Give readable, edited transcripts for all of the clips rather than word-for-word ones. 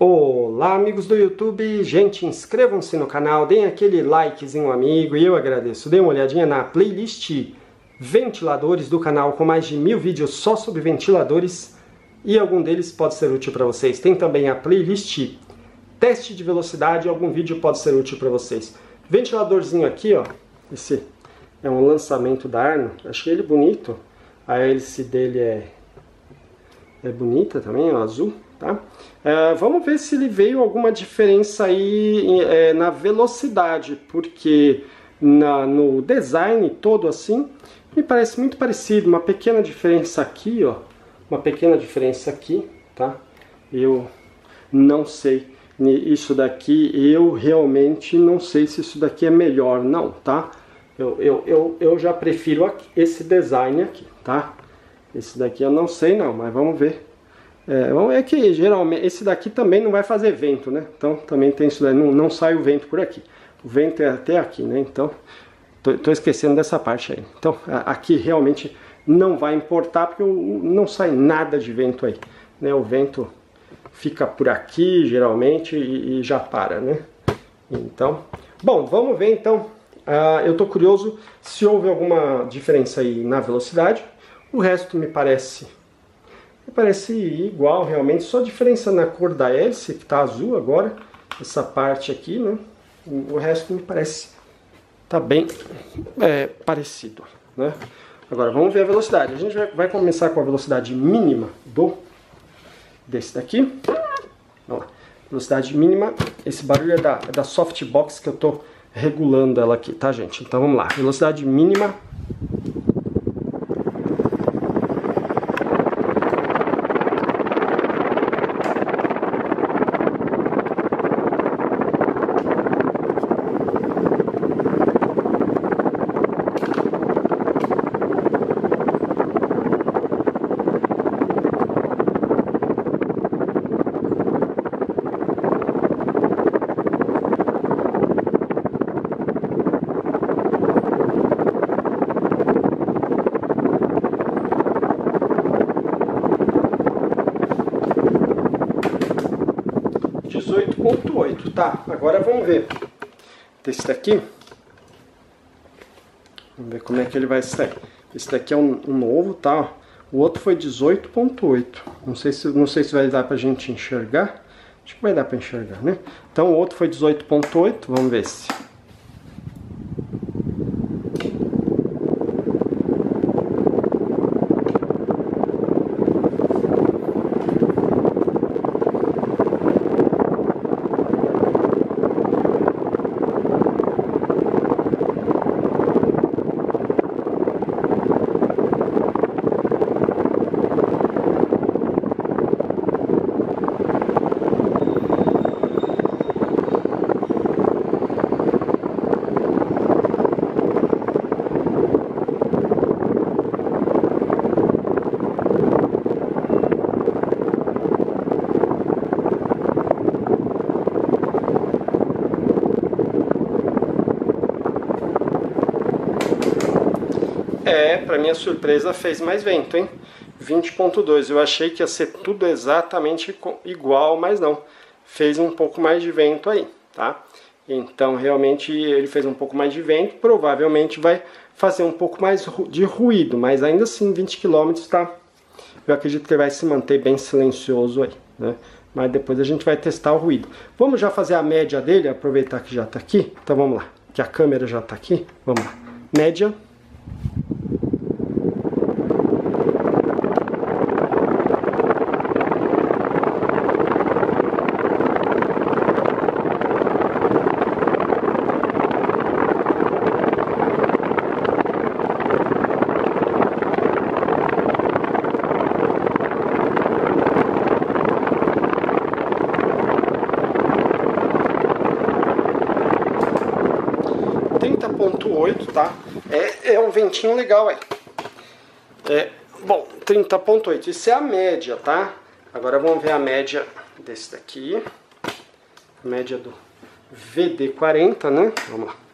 Olá, amigos do YouTube. Gente, inscrevam-se no canal, deem aquele likezinho amigo e eu agradeço. Dê uma olhadinha na playlist ventiladores do canal com mais de 1000 vídeos só sobre ventiladores e algum deles pode ser útil para vocês. Tem também a playlist teste de velocidade, algum vídeo pode ser útil para vocês. Ventiladorzinho aqui, ó, esse é um lançamento da Arno, achei ele bonito. A hélice dele é bonita também, ó, azul, tá? Vamos ver se ele veio alguma diferença aí na velocidade, porque no design todo assim, me parece muito parecido, uma pequena diferença aqui, ó, uma pequena diferença aqui, tá? Eu não sei, isso daqui, eu realmente não sei se isso daqui é melhor, não, tá? Eu já prefiro esse design aqui, tá? Esse daqui eu não sei não, mas vamos ver. É que geralmente esse daqui também não vai fazer vento, né? Então também tem isso daí, não sai o vento por aqui. O vento é até aqui, né? Então tô esquecendo dessa parte aí. Então aqui realmente não vai importar porque não sai nada de vento aí, né? O vento fica por aqui geralmente e já para, né? Então, bom, vamos ver então. Eu tô curioso se houve alguma diferença aí na velocidade. O resto me parece igual realmente, só diferença na cor da hélice, que está azul agora, essa parte aqui, né? O resto me parece tá bem parecido, né? Agora vamos ver a velocidade. A gente vai começar com a velocidade mínima desse daqui. Vamos lá. Velocidade mínima, esse barulho é da softbox que eu tô regulando ela aqui, tá, gente? Então vamos lá. Velocidade mínima. Tá, agora vamos ver desse daqui. Vamos ver como é que ele vai sair. Esse daqui é um novo, tá? O outro foi 18.8. Não sei se vai dar pra gente enxergar. Acho que vai dar pra enxergar, né? Então o outro foi 18.8. Vamos ver se... Pra minha surpresa fez mais vento, hein? 20.2. Eu achei que ia ser tudo exatamente igual, mas não. Fez um pouco mais de vento aí, tá? Então, realmente, ele fez um pouco mais de vento. Provavelmente vai fazer um pouco mais de ruído, mas ainda assim, 20 km, tá? Eu acredito que ele vai se manter bem silencioso aí, né? Mas depois a gente vai testar o ruído. Vamos já fazer a média dele, aproveitar que já tá aqui? Então, vamos lá. Que a câmera já tá aqui. Vamos lá. Média. Tá? É um ventinho legal aí. Bom, 30.8. Isso é a média, tá? Agora vamos ver a média desse daqui. A média do VD40, né? Vamos lá.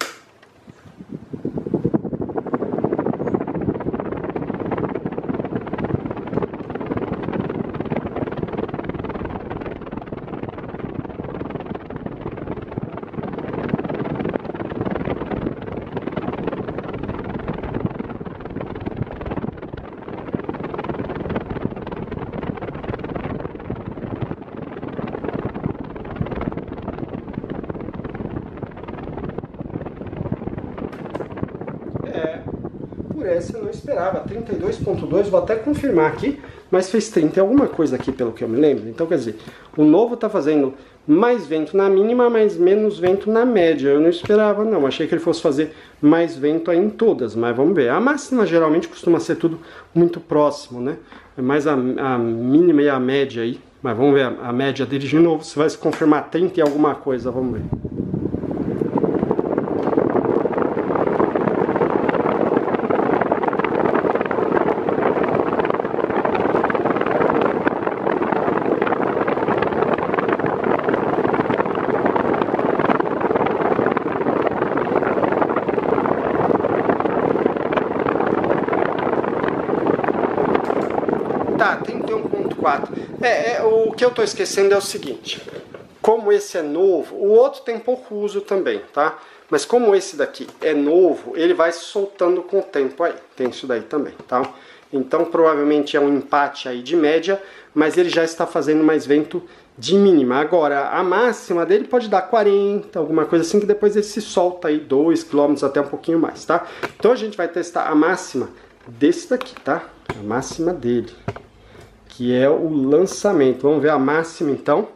essa eu não esperava, 32.2, vou até confirmar aqui, mas fez 30 e alguma coisa aqui pelo que eu me lembro. Então quer dizer, o novo está fazendo mais vento na mínima, mas menos vento na média. Eu não esperava não, achei que ele fosse fazer mais vento aí em todas, mas vamos ver. A máxima geralmente costuma ser tudo muito próximo, né? É mais a mínima e a média aí, mas vamos ver a média dele de novo, se vai se confirmar 30 e alguma coisa, vamos ver. Tá, 31.4. O que eu tô esquecendo é o seguinte. Como esse é novo, o outro tem pouco uso também, tá? Mas como esse daqui é novo, ele vai se soltando com o tempo aí. Tem isso daí também, tá? Então provavelmente é um empate aí de média, mas ele já está fazendo mais vento de mínima. Agora, a máxima dele pode dar 40, alguma coisa assim, que depois ele se solta aí 2 km até um pouquinho mais, tá? Então a gente vai testar a máxima desse daqui, tá? A máxima dele, que é o lançamento. Vamos ver a máxima então.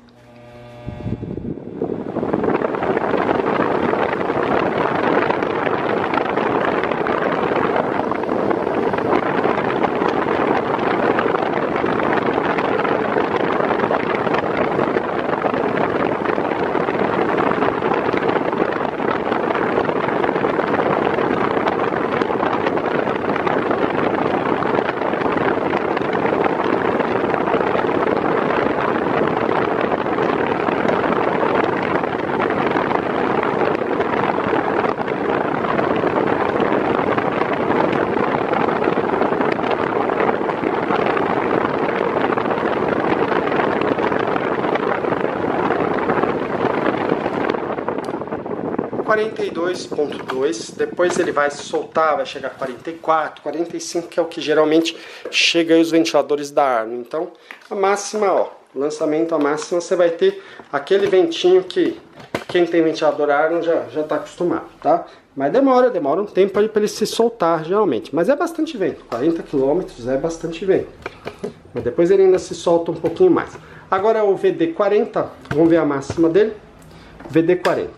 (42.2), depois ele vai se soltar, vai chegar a 44, 45, que é o que geralmente chega aí os ventiladores da Arno. Então, a máxima, ó, lançamento a máxima, você vai ter aquele ventinho que quem tem ventilador Arno já está acostumado, tá? Mas demora um tempo aí para ele se soltar, geralmente. Mas é bastante vento, 40 km é bastante vento. Mas depois ele ainda se solta um pouquinho mais. Agora o VD40, vamos ver a máxima dele. VD40.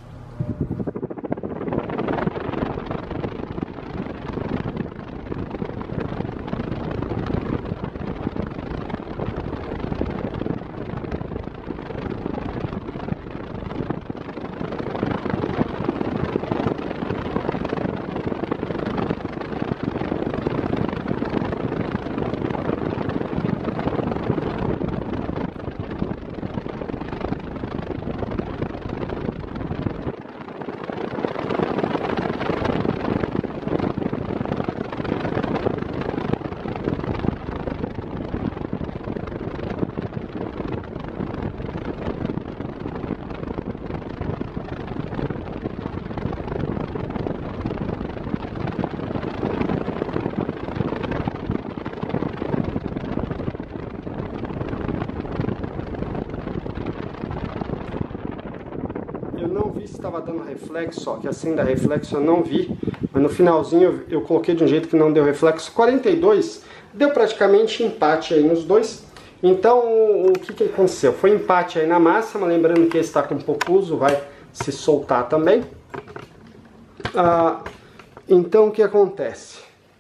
Não vi se estava dando reflexo, ó, que assim dá reflexo eu não vi, mas no finalzinho eu coloquei de um jeito que não deu reflexo. 42 deu praticamente empate aí nos dois. Então o que aconteceu? Foi empate aí na máxima, lembrando que esse está com pouco uso, vai se soltar também. Então o que acontece?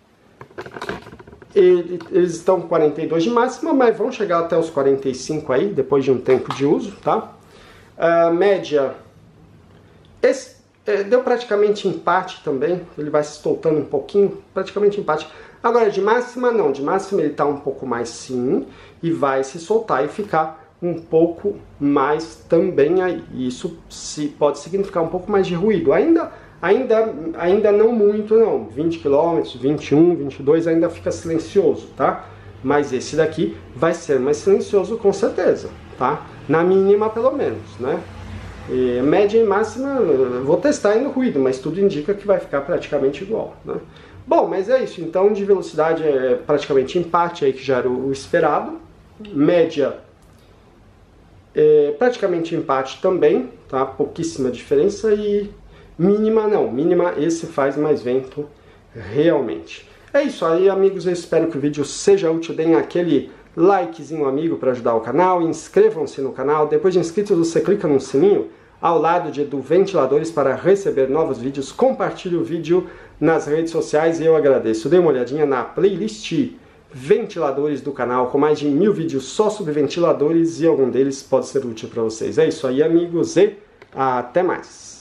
Eles estão com 42 de máxima, mas vão chegar até os 45 aí, depois de um tempo de uso, tá? Média... deu praticamente empate também, ele vai se soltando um pouquinho, praticamente empate. Agora de máxima não, de máxima ele está um pouco mais sim, e vai se soltar e ficar um pouco mais também aí. Isso pode significar um pouco mais de ruído, ainda não muito não, 20 km, 21, 22 ainda fica silencioso, tá? Mas esse daqui vai ser mais silencioso com certeza, tá? Na mínima pelo menos, né? Média e máxima, vou testar aí no ruído, mas tudo indica que vai ficar praticamente igual, né? Bom, mas é isso, então de velocidade é praticamente empate aí, que já era o esperado. Média praticamente empate também, tá? Pouquíssima diferença. E mínima não, mínima esse faz mais vento realmente. É isso aí, amigos, eu espero que o vídeo seja útil, deem aquele likezinho amigo para ajudar o canal, inscrevam-se no canal, depois de inscritos você clica no sininho ao lado do Ventiladores para receber novos vídeos, compartilhe o vídeo nas redes sociais e eu agradeço. Dê uma olhadinha na playlist Ventiladores do canal, com mais de 1000 vídeos só sobre ventiladores e algum deles pode ser útil para vocês. É isso aí, amigos, e até mais!